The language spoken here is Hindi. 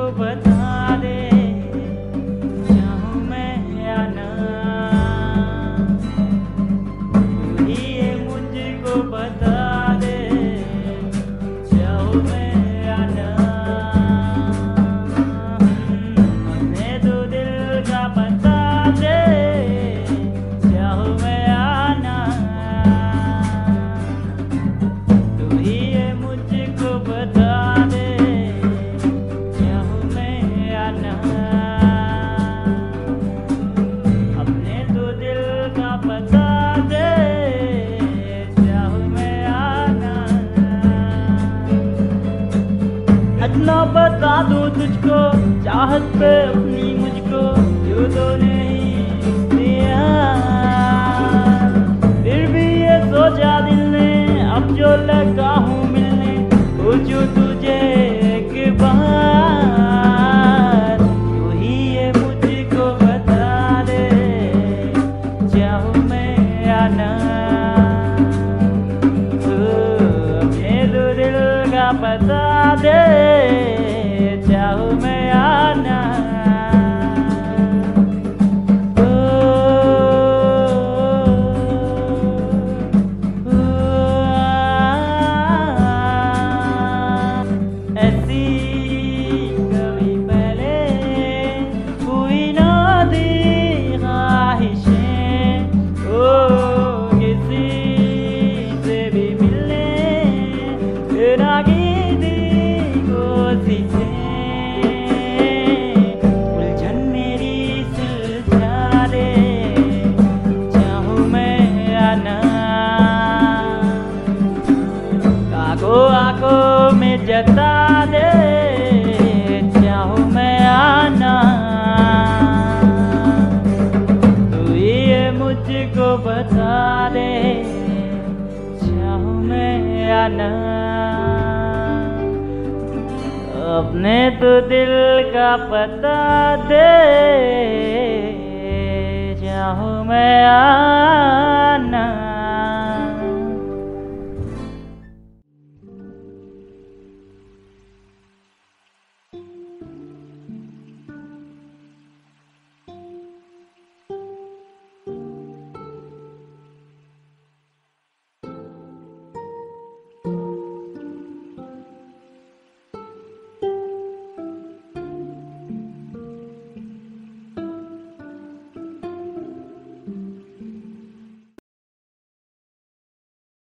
बता दे, चाहूं मैं या ना। तू ही ये मुझको बता दे, चाहूं मैं या ना। अपने तो दिल का बता दे, चाहूं मैं या ना। तू ही ये मुझको बता दे, चाहूं मैं या ना। अपने तो दिल का बता दे, चाहूं मैं या ना। इतना बता दूं तुझको, चाहत पे अपनी मुझको क्यों तो नहीं दिया। फिर भी ये सोचा दिल ने, अब जो लगा हूँ मिलने, पूछूं तुझे एक बार। तू ही ये मुझको बता दे, चाहूं मैं या ना। अपने तो दिल का बता दे, चाहूं मैं या ना। ऐसी कभी पहले हुई ना थी ख्वाहिशें, ओ किसी से भी मिलने ना की थी कोशिशें। उलझन मेरी सुलझा दे, चाहूं मैं या ना। आंखों में जता दे, चाहूं मैं या ना। तू ही ये मुझको बता दे, चाहूं मैं या ना। अपने तो दिल का पता दे, चाहूं मैं या ना।